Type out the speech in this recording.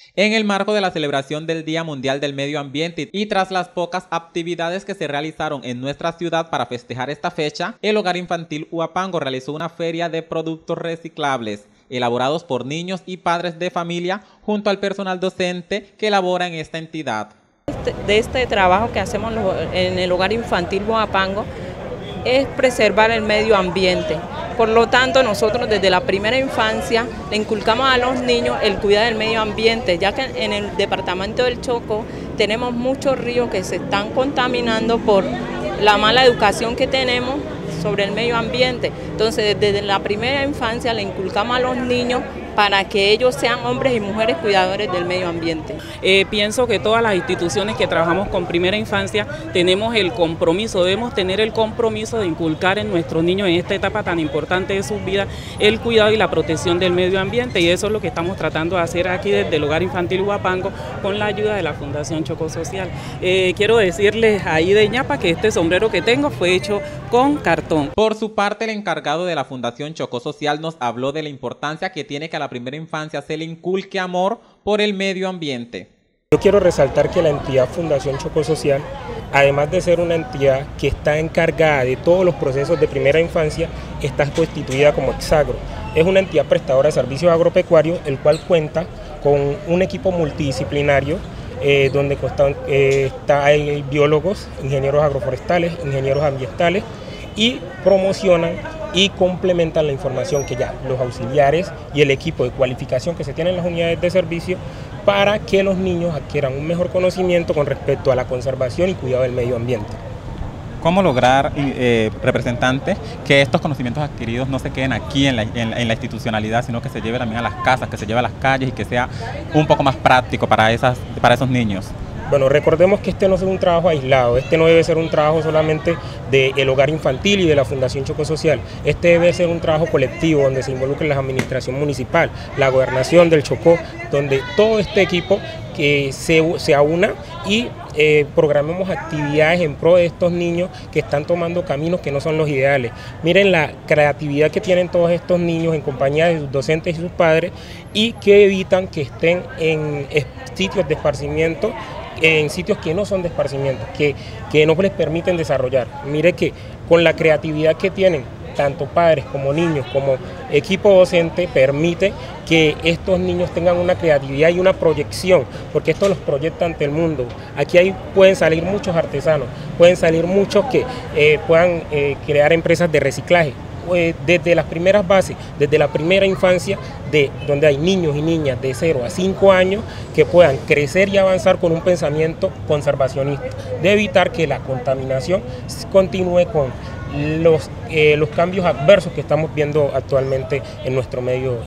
En el marco de la celebración del Día Mundial del Medio Ambiente y tras las pocas actividades que se realizaron en nuestra ciudad para festejar esta fecha, el Hogar Infantil Huapango realizó una feria de productos reciclables elaborados por niños y padres de familia junto al personal docente que labora en esta entidad. De este trabajo que hacemos en el Hogar Infantil Huapango es preservar el medio ambiente. Por lo tanto, nosotros desde la primera infancia le inculcamos a los niños el cuidado del medio ambiente, ya que en el departamento del Chocó tenemos muchos ríos que se están contaminando por la mala educación que tenemos sobre el medio ambiente. Entonces, desde la primera infancia le inculcamos a los niños para que ellos sean hombres y mujeres cuidadores del medio ambiente. Pienso que todas las instituciones que trabajamos con primera infancia tenemos el compromiso, debemos tener el compromiso de inculcar en nuestros niños en esta etapa tan importante de sus vidas el cuidado y la protección del medio ambiente, y eso es lo que estamos tratando de hacer aquí desde el Hogar Infantil Huapango con la ayuda de la Fundación Chocó Social. Quiero decirles ahí de ñapa que este sombrero que tengo fue hecho con cartón. Por su parte, el encargado de la Fundación Chocó Social nos habló de la importancia que tiene que a la primera infancia se le inculque amor por el medio ambiente. Yo quiero resaltar que la entidad Fundación Chocó Social, además de ser una entidad que está encargada de todos los procesos de primera infancia, está constituida como Exagro. Es una entidad prestadora de servicios agropecuarios, el cual cuenta con un equipo multidisciplinario donde hay biólogos, ingenieros agroforestales, ingenieros ambientales, y promocionan y complementan la información que ya los auxiliares y el equipo de cualificación que se tienen en las unidades de servicio para que los niños adquieran un mejor conocimiento con respecto a la conservación y cuidado del medio ambiente. ¿Cómo lograr, representantes, que estos conocimientos adquiridos no se queden aquí en la institucionalidad, sino que se lleve también a las casas, que se lleve a las calles y que sea un poco más práctico para esos niños? Bueno, recordemos que este no es un trabajo aislado, este no debe ser un trabajo solamente del Hogar Infantil y de la Fundación Chocó Social, este debe ser un trabajo colectivo donde se involucre la administración municipal, la gobernación del Chocó, donde todo este equipo que se aúna y programemos actividades en pro de estos niños que están tomando caminos que no son los ideales. Miren la creatividad que tienen todos estos niños en compañía de sus docentes y sus padres, y que evitan que estén en sitios de esparcimiento, en sitios que no son de esparcimiento, que no les permiten desarrollar. Mire que con la creatividad que tienen tanto padres como niños como equipo docente, permite que estos niños tengan una creatividad y una proyección, porque esto los proyecta ante el mundo. Aquí pueden salir muchos artesanos, pueden salir muchos que puedan crear empresas de reciclaje. Desde las primeras bases, desde la primera infancia, donde hay niños y niñas de 0 a 5 años que puedan crecer y avanzar con un pensamiento conservacionista, de evitar que la contaminación continúe con los cambios adversos que estamos viendo actualmente en nuestro medio